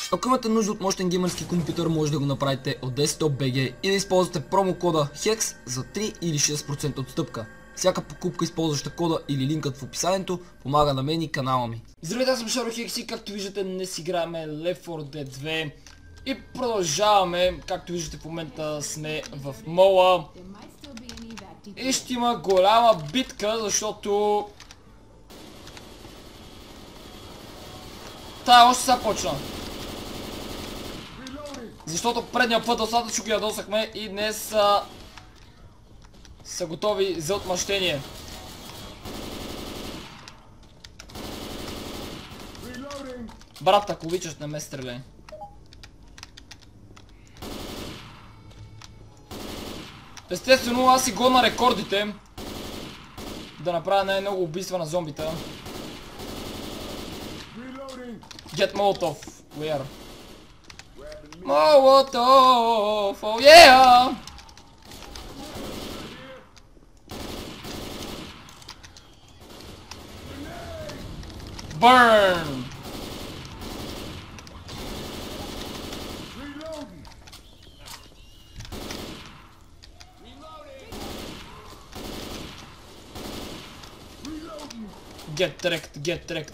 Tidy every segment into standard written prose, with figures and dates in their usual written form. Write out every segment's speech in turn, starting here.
Ако имате нужда от мощен геймърски компютър, може да го направите от Desktop.bg и да използвате промокода HEX за 3 или 6% отстъпка. Всяка покупка, използваща кода или линкът в описанието, помага на мен и канала ми. Здравейте, аз съм Шаро HEX и както виждате днес играем Left 4 Dead 2 и продължаваме. Както виждате в момента сме в мола и ще има голяма битка, защото тая още сега почна. Защото предния път достатъчно ги ядосахме и днес са готови за отмъщение. Брат, ако обичаш, не ме стреляй. Естествено, аз си гоня рекордите да направя най-много убийства на зомбита. Get Molotov, where? Molotov, oh yeah! Burn! Get wrecked, get wrecked.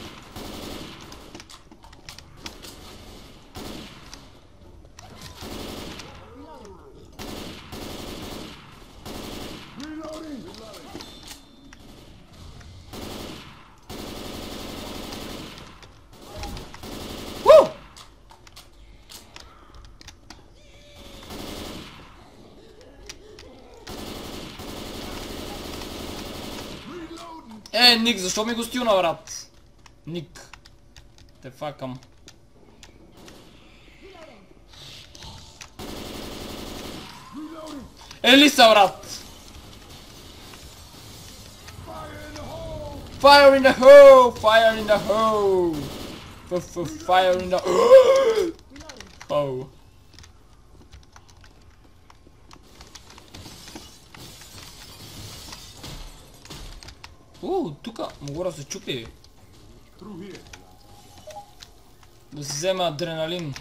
Ник, защо ми го стилна, брат? Ник. Те факам. Елиса, брат! Fire in the hole! Fire in the hole! Fire in the hole! Тука мога да се чупи. Да си взема адреналин.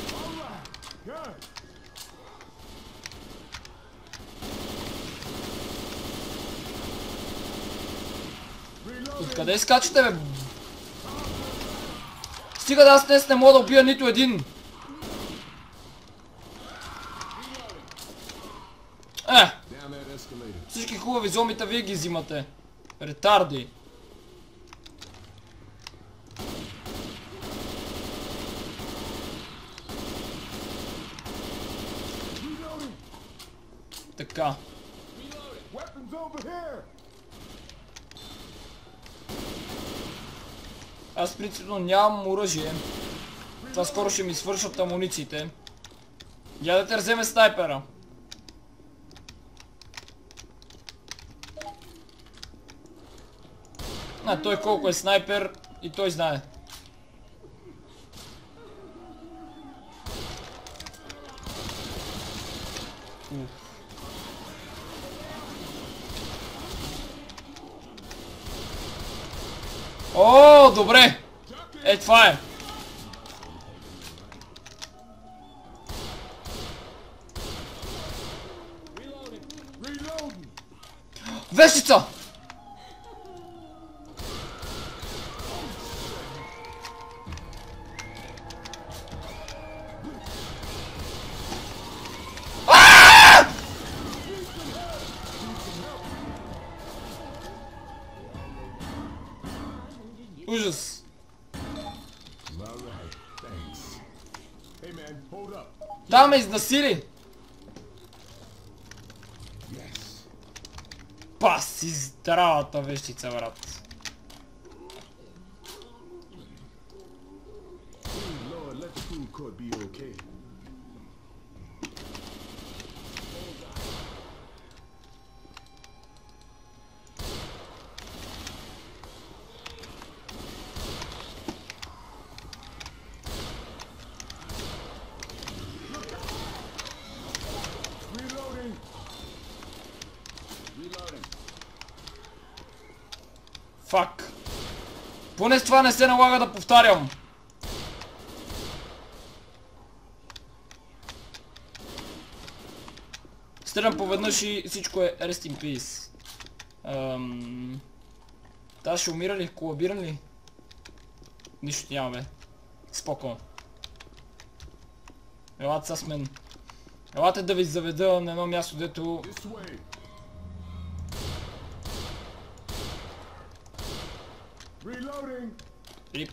Откъде скачате, бе? Стига да аз днес не мога да убия нито един. Всички хубави зомбита вие ги взимате. Ретарди. Така. Аз принципно нямам оръжие. Това скоро ще ми свършат амунициите. Я да те вземе снайпера. Той колко е снайпер и той знае. О, добре! Това е! Вещица! Ужас! Да, ме изнасили! Паси здравата вещица, брат! Фак. Поне с това не се налага да повтарям. Стрелям поведнъж и всичко е Rest in Peace. Та ще умира ли? Колабирам ли? Нищо няма, бе. Споко. Елате са с мен. Елате да ви заведа на едно място, дето... Рип.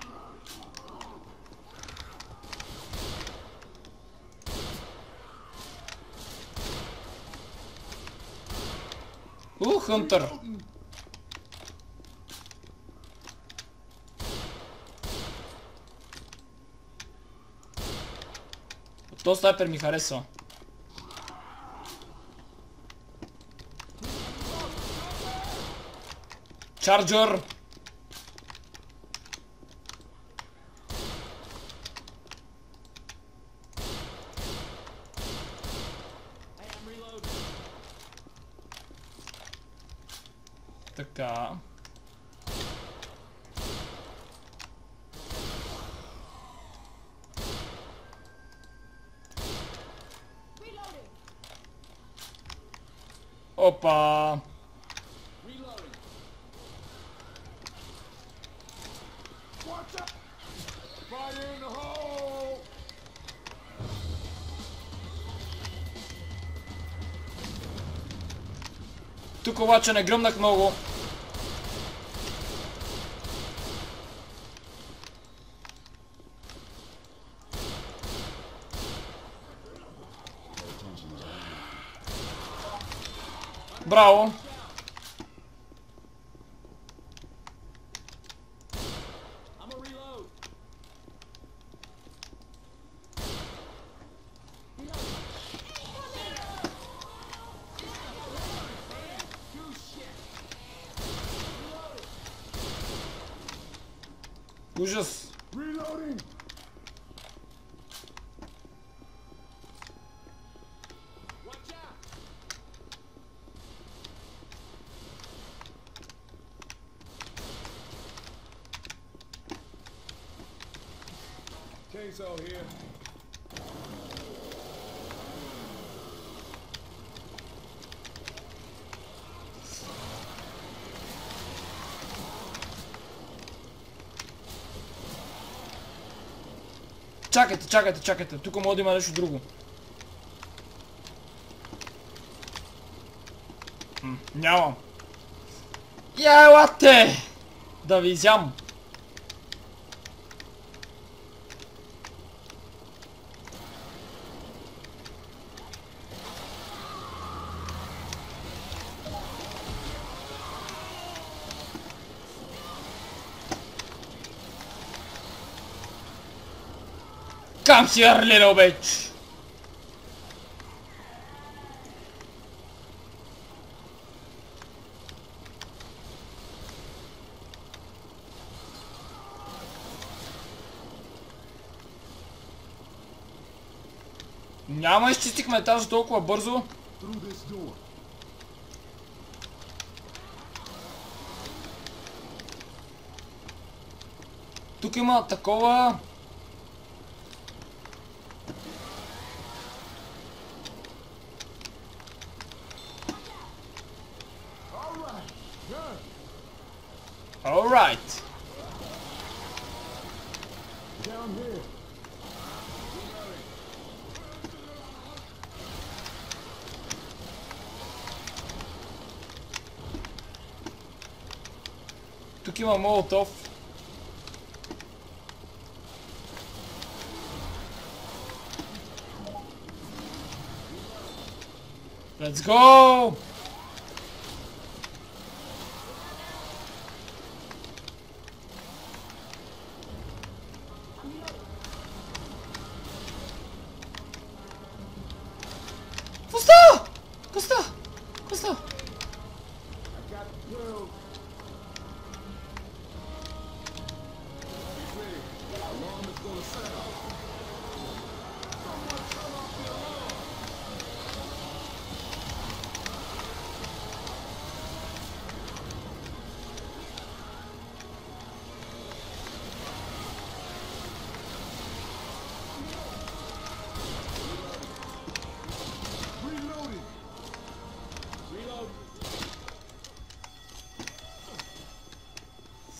Хънтър! То снайпер ми харесва. Чарджър! Така. Опа! Тук обаче не гръмнах много. Браво! Ужас! Chainsaw here. Чакайте. Тук може да има нещо друго. Нямам. Я елате! Да ви изям. Come here, little bitch! Няма изчистихме етажа толкова бързо. Тук има такова... Alright. Down here. Тук има молотов. Let's go! Какво?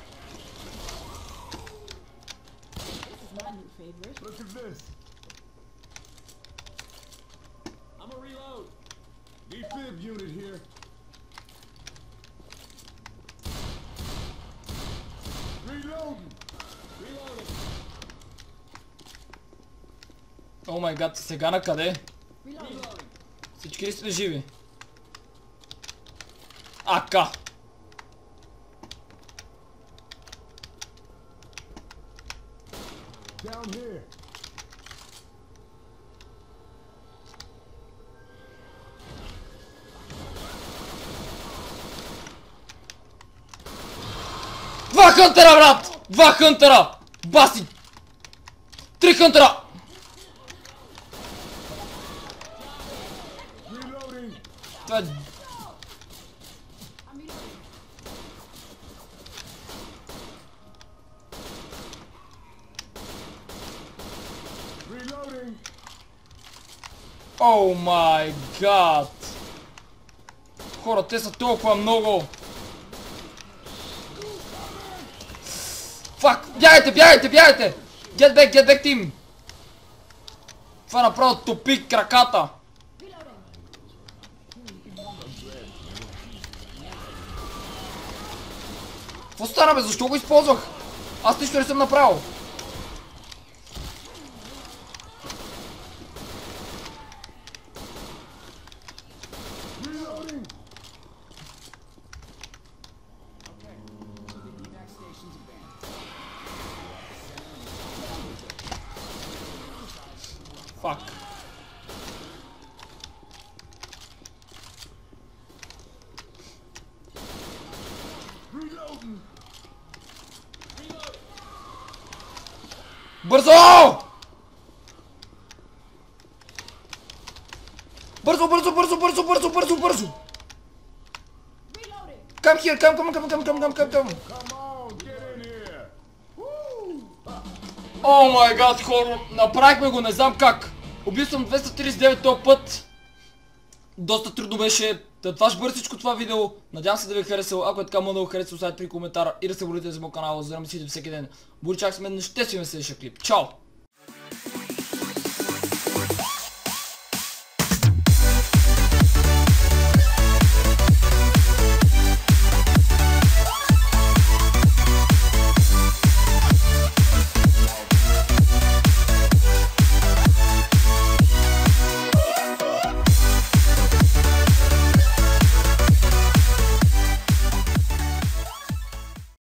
Look at this. I'm a reload. Defib unit here. Reloading. Reloading. О май гад, сега на къде? Всички ли сте живи? Ака! Down here. Два хънтера, брат! Два хънтера! Баси! Три хънтера! Reloading. Това е... Reloading. О май гад! Хора, те са толкова много! Фак! Бягайте, бягайте, бягайте! Get back, team! Това направо топи краката! Какво стана, бе? Защо го използвах? Аз нищо не съм направил! Reloading. Фак! Reloading. Бързо! Бързо! Come here, come. О май гад, хора, направихме го, не знам как. Убил съм 239 този път. Доста трудно беше. Това ще бъде всичко това видео. Надявам се да ви е харесало. Ако е така, може да го харесате, оставете при коментара и да се абонирате за моят канал, за да ме следите всеки ден. Бурчак сме, ще си ме следващия клип. Чао!